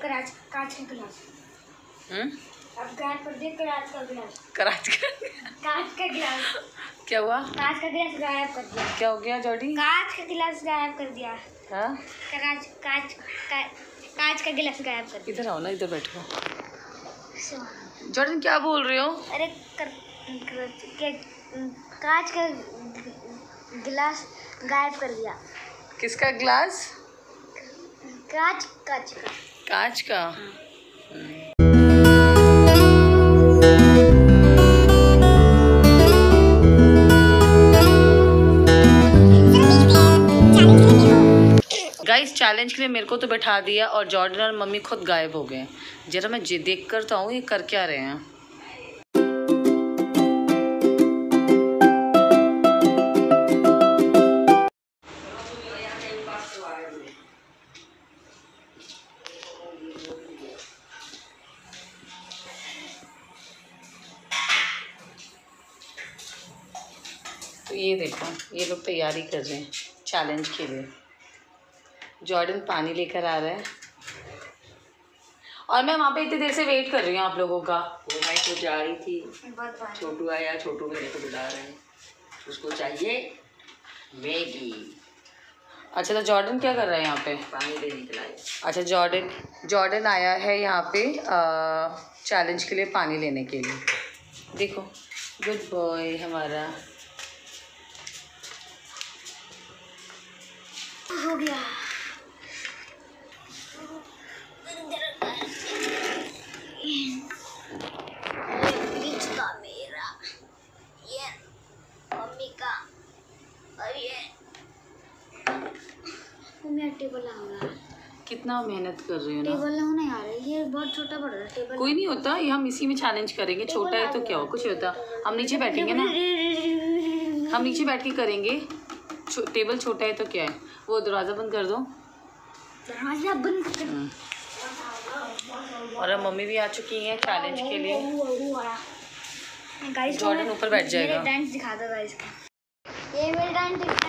कांच का गिलास। अब गायब कर दिया कांच का गिलास। कांच का गिलास क्या हुआ? कांच का गिलास गायब कर दिया। क्या हो गया जॉर्डी? कांच का गिलास गायब कर दिया। हाँ? कांच का गिलास गायब कर दिया। इधर आओ ना, इधर बैठो। जॉर्डन क्या बोल रहे हो? अरे कांच का गिलास गायब कर दिया। किसका गिलास? कांच का। कांच का। गाइस चैलेंज के लिए मेरे को तो बैठा दिया और जॉर्डन और मम्मी खुद गायब हो गए। जरा मैं देख कर तो आऊँ ये कर क्या रहे हैं। तो ये देखो ये लोग तैयारी कर रहे हैं चैलेंज के लिए। जॉर्डन पानी लेकर आ रहा है और मैं वहाँ पे इतनी देर से वेट कर रही हूँ आप लोगों का। वो मैं तो जा रही थी, छोटू आया, छोटू मेरे को बुला रहे हैं, उसको चाहिए मैगी। अच्छा तो जॉर्डन क्या कर रहा है यहाँ पे? पानी लेने के लिए। अच्छा जॉर्डन आया है यहाँ पे चैलेंज के लिए पानी लेने के लिए। देखो गुड बॉय हमारा। हो गया। बीच का मेरा, ये मम्मी का और ये मैं टेबल लाऊंगा। कितना मेहनत कर रही हो ना। टेबल लाऊं यार, ये बहुत छोटा पड़ रहा है टेबल। कोई नहीं होता, ये हम इसी में चैलेंज करेंगे। छोटा है तो क्या हो, कुछ होता। हम नीचे बैठेंगे ना, हम नीचे बैठ के करेंगे। टेबल छोटा है तो क्या है। वो दरवाज़ा बंद कर दो। दरवाजा बंद कर। और अब मम्मी भी आ चुकी हैं चैलेंज के लिए। गाइस जॉर्डन ऊपर बैठ जाएगा। मेरे डांस दिखा दो गाइस का। ये मेरे डांस दिखा।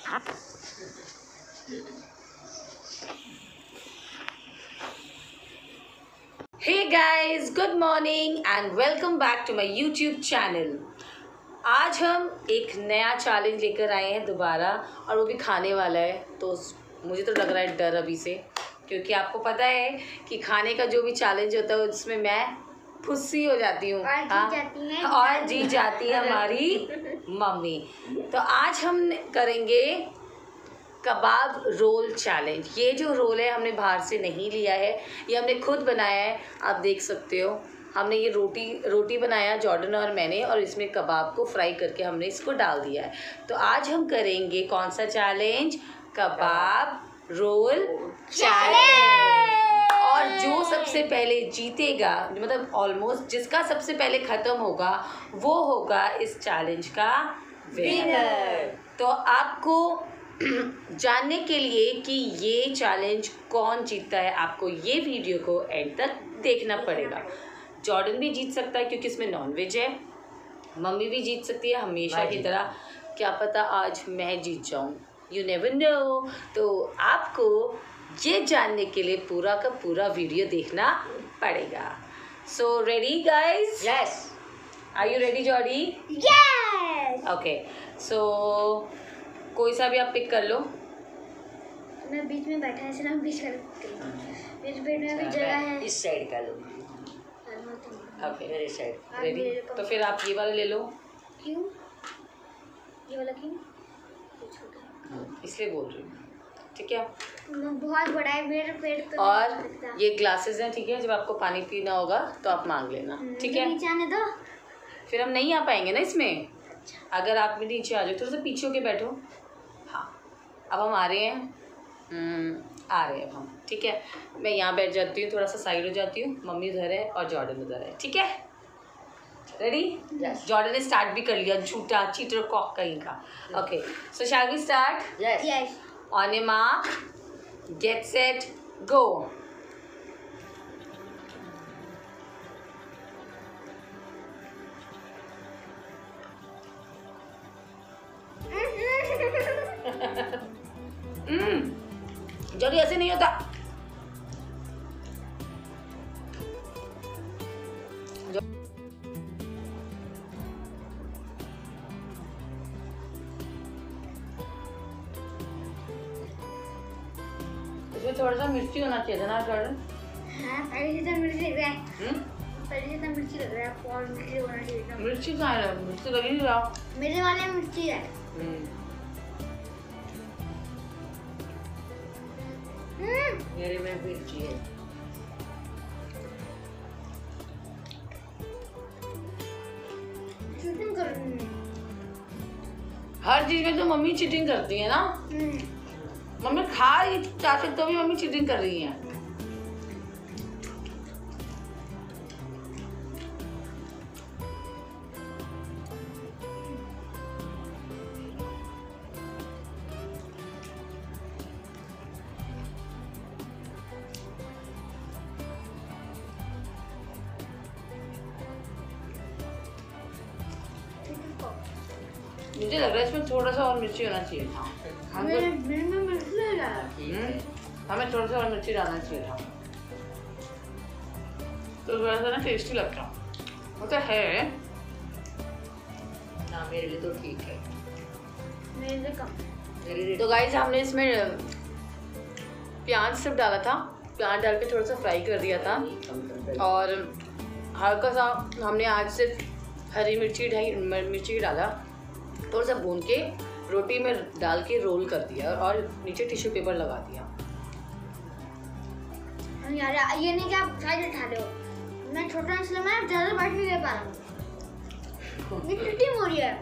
Hey guys good morning and welcome back to my YouTube channel. आज हम एक नया चैलेंज लेकर आए हैं दोबारा और वो भी खाने वाला है। तो मुझे तो लग रहा है डर अभी से, क्योंकि आपको पता है कि खाने का जो भी चैलेंज होता है उसमें मैं फुस्सी हो जाती हूँ और जीत जाती है हमारी मम्मी। तो आज हम करेंगे कबाब रोल चैलेंज। ये जो रोल है हमने बाहर से नहीं लिया है, ये हमने खुद बनाया है। आप देख सकते हो हमने ये रोटी बनाया जॉर्डन और मैंने, और इसमें कबाब को फ्राई करके हमने इसको डाल दिया है। तो आज हम करेंगे कौन सा चैलेंज? कबाब रोल चैलेंज। और जो सबसे पहले जीतेगा, मतलब ऑलमोस्ट जिसका सबसे पहले ख़त्म होगा वो होगा इस चैलेंज का विनर। तो आपको जानने के लिए कि ये चैलेंज कौन जीतता है, आपको ये वीडियो को एंड तक देखना पड़ेगा। जॉर्डन भी जीत सकता है क्योंकि इसमें नॉनवेज है, मम्मी भी जीत सकती है हमेशा की तरह। क्या पता आज मैं जीत जाऊँ, यू नेवर नो। तो आपको ये जानने के लिए पूरा का पूरा वीडियो देखना पड़ेगा। So ready guys? Yes. Are you ready Jordy? Yes. Okay so कोई सा भी आप पिक कर लो। मैं बीच में बैठा है, इसलिए हम बीच कर बीच में भी जगह है। इस साइड का लो। ओके मेरे साइड। रेडी? तो फिर आप ये वाला ले लो। क्यों ये वाला क्यों? इसलिए बोल रही हूँ, ठीक है। बहुत बड़ा है मेरे पेट पे। और ये ग्लासेस हैं, ठीक है। जब आपको पानी पीना होगा तो आप मांग लेना, ठीक है। नीचे आने दो, फिर हम नहीं आ पाएंगे ना इसमें। अगर आप भी नीचे आ जाओ, थोड़ा सा पीछे होके बैठो। हाँ अब हम आ रहे हैं, आ रहे हैं अब हम, ठीक है। मैं यहाँ बैठ जाती हूँ, थोड़ा सा साइड हो जाती हूँ। मम्मी उधर है और जॉर्डन उधर है, ठीक है। रेडी? जॉर्डन ने स्टार्ट भी कर लिया, झूठा चीटर कॉक कहीं का। Okay so shall we start? Yes. On your mark get set go. Jordy ऐसे नहीं होता। इसमें थोड़ा सा मिर्ची होना चाहिए था ना जॉर्डन। हाँ पहले से तो मिर्ची लग रहा है। पहले से तो मिर्ची लग रहा है, आपको और मिर्ची होना चाहिए था। मिर्ची कहाँ है? मिर्ची लग ही नहीं रहा। मेरे वाले में मिर्ची है। मेरे में मिर्ची है। चीटिंग कर रही हूँ। हर चीज में तो मम्मी चीटिंग करती है ना। मम्मी खा रही चाची तो भी मम्मी चीटिंग कर रही है। मुझे लग रहा है इसमें थोड़ा सा और मिर्ची होना चाहिए था। मेरे में मिर्ची लग रहा है। ठीक है। हमें थोड़ा सा और मिर्ची डालना चाहिए था, तो थोड़ा सा ना टेस्टी लगता। वो तो है ना, मेरे लिए तो ठीक है। मेरे से कम। मेरे लिए तो गाइस हमने इसमें प्याज सिर्फ डाला था, प्याज डाल के थोड़ा सा फ्राई कर दिया था और हल्का सा हमने आज सिर्फ हरी मिर्ची डाला, थोड़ा सा भून के रोटी में डाल के रोल कर दिया और नीचे टिश्यू पेपर लगा दिया। यार ये नहीं कि आप साइड उठा रहे हो, मैं छोटा इसलिए मैं ज़्यादा बाइट नहीं ले पा रहा हूँ। ये चीटिंग हो रही है।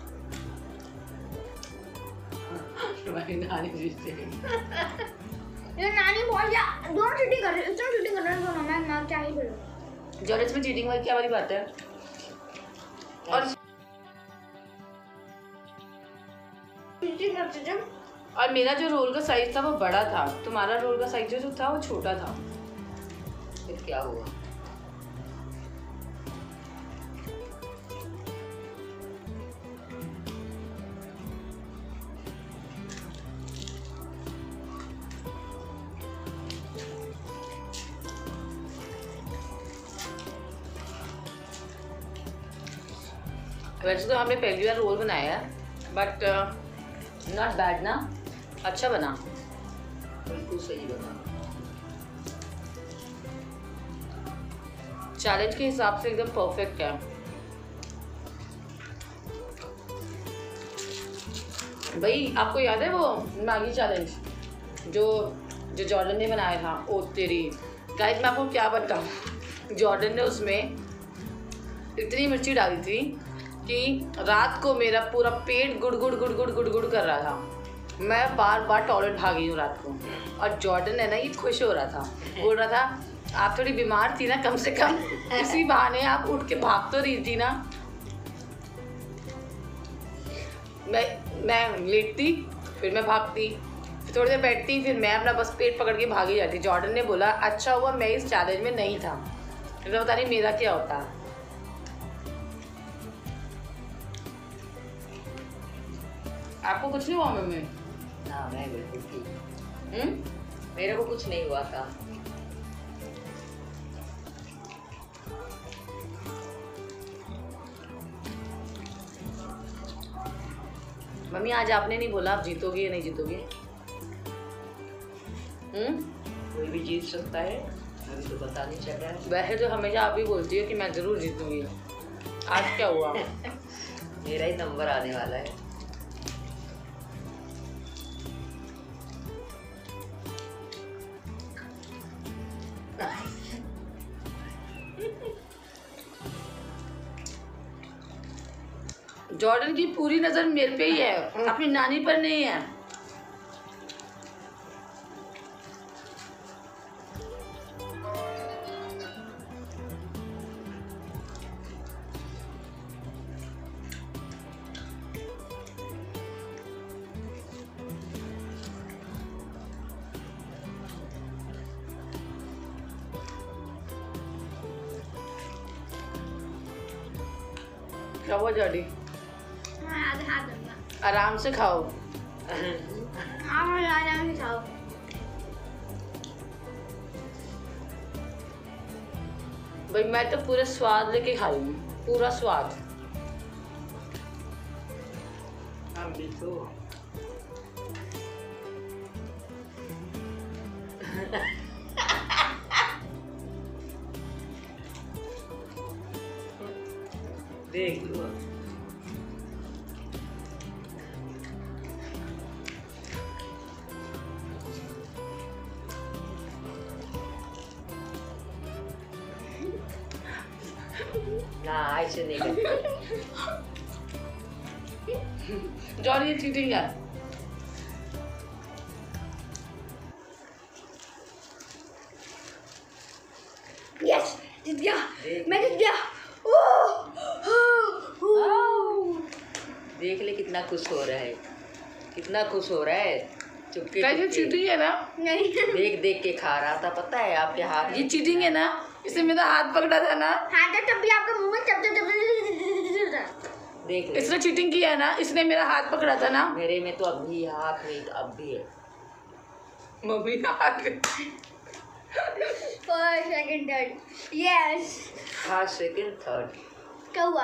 तुम्हारी नानी जी से ये नानी बहुत ज्यादा दोनों चीटिंग कर रहे हैं, इतना चीटिंग कर रहे हैं दोनों। मैं क्या ही बोलूं। जो इसमें चीटिंग वाली क्या वाली बात है। और चीटिंग करते थे। और मेरा जो रोल का साइज था वो बड़ा था, तुम्हारा रोल का साइज जो था वो छोटा था। फिर क्या हुआ? वैसे तो हमने पहली बार रोल बनाया है, बट नॉट बैड ना, अच्छा बना। बिल्कुल सही बना। चैलेंज के हिसाब से एकदम परफेक्ट है। भाई आपको याद है वो मैगी चैलेंज जो जॉर्डन ने बनाया था? ओ तेरी गाइस, मैं आपको क्या बताऊँ, जॉर्डन ने उसमें इतनी मिर्ची डाली थी कि रात को मेरा पूरा पेट गुड़ गुड़ गुड़ गुड़ गुड़ गुड़ कर रहा था। मैं बार बार टॉयलेट भागी हूँ रात को, और जॉर्डन है ना ये खुश हो रहा था, बोल रहा था आप थोड़ी बीमार थी ना, कम से कम इसी बहाने आप उठ के भाग तो रही थी ना। मैं लेटती, फिर मैं भागती, फिर थोड़ी देर बैठती, फिर मैं अपना बस पेट पकड़ के भागी जाती। जॉर्डन ने बोला अच्छा हुआ मैं इस चैलेंज में नहीं था, तो पता नहीं मेरा क्या होता। आपको कुछ नहीं हुआ मम्मी? ना, मैं बिल्कुल ठीक। मेरे को कुछ नहीं हुआ था। मम्मी आज आपने नहीं बोला आप जीतोगे या नहीं जीतोगे? कोई भी जीत सकता है, अभी तो पता नहीं चल रहा है। वैसे तो हमेशा आप ही बोलती हो कि मैं जरूर जीतूंगी, आज क्या हुआ? मेरा ही नंबर आने वाला है। जॉर्डन की पूरी नजर मेरे पे ही है, अपनी नानी पर नहीं है। क्या हुआ जॉर्डी? आराम से खाओ। आराम से खाओ। भाई मैं तो पूरा स्वाद लेके खा रही हूँ, पूरा स्वाद। हम भी तो देख लो ना, ऐसे नहीं करते। जॉनी ये चीटिंग है। यस, जीत गया, मैं जीत गया। देख ले कितना खुश हो रहा है, कितना खुश हो रहा है। चुपके कैसे चुपके चीटिंग है ना? नहीं, देख देख के खा रहा था, पता है आपके हाथ ये चीटिंग है ना? इसने मेरा हाथ पकड़ा था ना? हाँ तो तब भी आपका मुंह में चप देख ले। इसने चीटिंग किया है ना? इसने मेरा हाथ पकड़ा था ना? मेरे में तो अब भी हाथ नहीं, तो अब भी है। मम्मी हाथ first second third. Yes, first second third. क्या हुआ?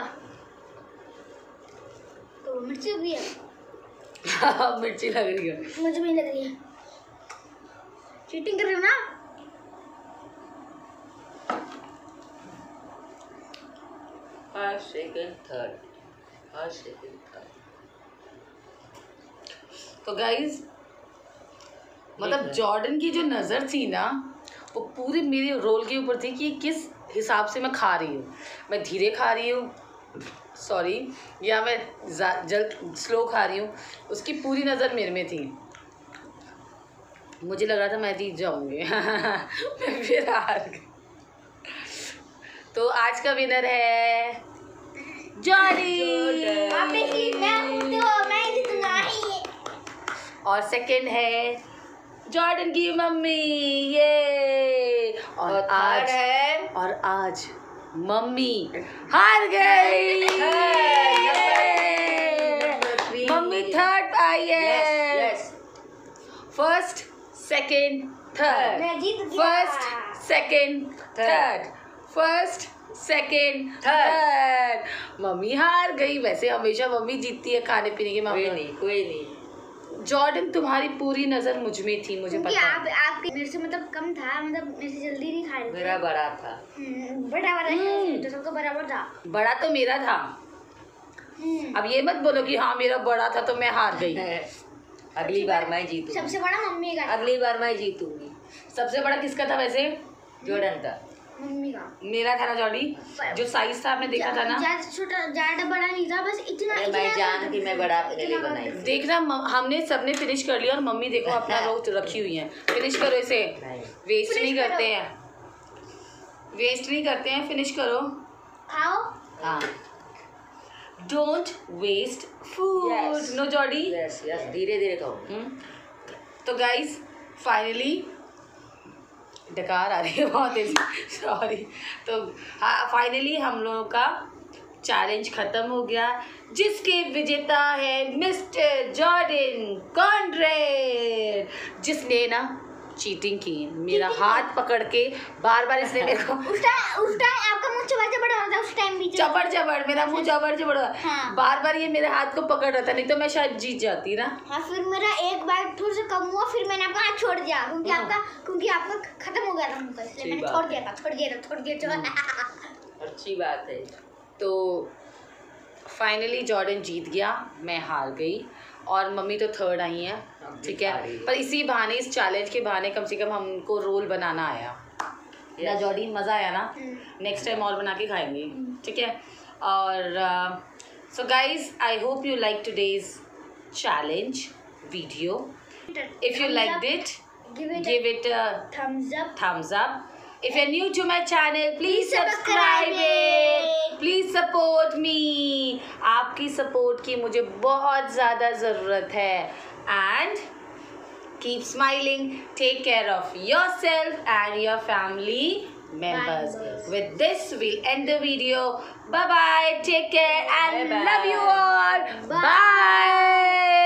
तो मिर्ची भी है, मिर्ची लग रही है। मुझे भी लग रही है। चीटिंग कर रहे हो ना? First second third, first second third. तो गाइज मतलब जॉर्डन की जो नज़र थी ना, वो पूरी मेरे रोल के ऊपर थी कि किस हिसाब से मैं खा रही हूँ। मैं धीरे खा रही हूँ, सॉरी, या मैं जल्द स्लो खा रही हूँ, उसकी पूरी नज़र मेरे में थी। मुझे लग रहा था मैं जीत जाऊँगी। मैं फिर हार गई। तो आज का विनर है जॉनी। मैं जीतूंगा। और सेकंड है जॉर्डन की मम्मी, ये। और आज है और आज मम्मी हार गई। मम्मी थर्ड आई है। फर्स्ट सेकंड थर्ड, मैं जीत गया। First second third, first second third. Mummy हार गई। वैसे हमेशा मम्मी जीतती है खाने पीने के कोई मामले में। नहीं, कोई नहीं। जॉर्डन तुम्हारी पूरी नजर मुझ में थी, मुझे क्योंकि पता है। आपके मेरे से मतलब कम था, मतलब मेरे से जल्दी नहीं खा रहे थे। मेरा बड़ा था। बराबर है, तो सबका बराबर था। बड़ा तो मेरा था। अब ये मत बोलो कि हाँ मेरा बड़ा था तो मैं हार गई। अगली बार मैं जीतूंगी। सबसे बड़ा मम्मी का था। अगली बार मैं जीतूंगी। सबसे बड़ा किसका था वैसे? जॉर्डन का। मम्मी का। मेरा था ना जॉर्डी, जो साइज था आपने देखा था ना। ज्यादा छोटा, ज्यादा बड़ा नहीं था, बस इतना। अरे मैं जान कि मैं बड़ा अपने लिए बनाई। देखना हमने सबने फिनिश कर लिया और मम्मी देखो अपना रोज रखी हुई है। फिनिश करो इसे, वेस्ट नहीं करते हैं, वेस्ट नहीं करते हैं। फिनिश करो, खाओ। हाँ। Don't waste food, no Jordy. Yes yes, धीरे धीरे खाओ। तो गाइज फाइनली डकार आ रही है बहुत तेजी, सॉरी। तो हाँ, फाइनली हम लोगों का चैलेंज खत्म हो गया, जिसके विजेता है मिस्टर जॉर्डन कॉन्ड्रेड, जिसने ना चीटिंग की। मेरा हाथ पकड़ के बार बार इसने मेरे को उस टाइम आपका मुंह चबड़ चबड़ हो रहा था, उस टाइम भी चबड़ चबड़, मेरा मुंह चबड़ चबड़ हाँ। बार बार ये मेरे हाथ को पकड़ रहा था, नहीं तो मैं शायद जीत जाती ना। हाँ, फिर मेरा एक बार थोड़ा सा कम हुआ, फिर मैंने आपका हाथ छोड़ दिया क्योंकि आपका खत्म हो गया था मुंह का, इसलिए मैंने छोड़ दिया था। अच्छी बात है। तो फाइनली जॉर्डन जीत गया, मैं हार गई और मम्मी तो थर्ड आई हैं, ठीक है। पर इसी बहाने, इस चैलेंज के बहाने कम से कम हमको रोल बनाना आया ना जॉर्डी, मज़ा आया ना। नेक्स्ट टाइम और बना के खाएंगे, ठीक है। और so guys, I hope you like today's challenge video. If you liked it, give it a thumbs up. If you're new to my channel, please subscribe it. Please support me. आपकी support की मुझे बहुत ज़्यादा ज़रूरत है. And keep smiling. Take care of yourself and your family members. With this, we'll end the video. Bye bye. Take care and love you all. Bye.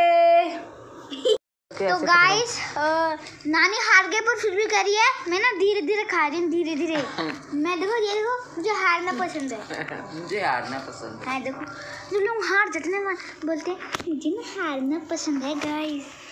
तो guys, नानी हार गए पर फिर भी करिए। मैं ना धीरे धीरे खा रही हूँ, धीरे धीरे। मैं देखो, ये देखो, मुझे हारना पसंद है। मुझे हारना पसंद है। हाँ देखो, जो लोग हार जाते हैं ना बोलते हैं मुझे ना हारना पसंद है गाइस।